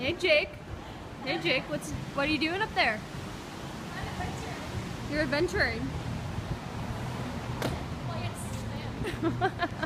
Hey Jake. Hey Jake, what are you doing up there? I'm adventuring. You're adventuring. Well, yes, I am.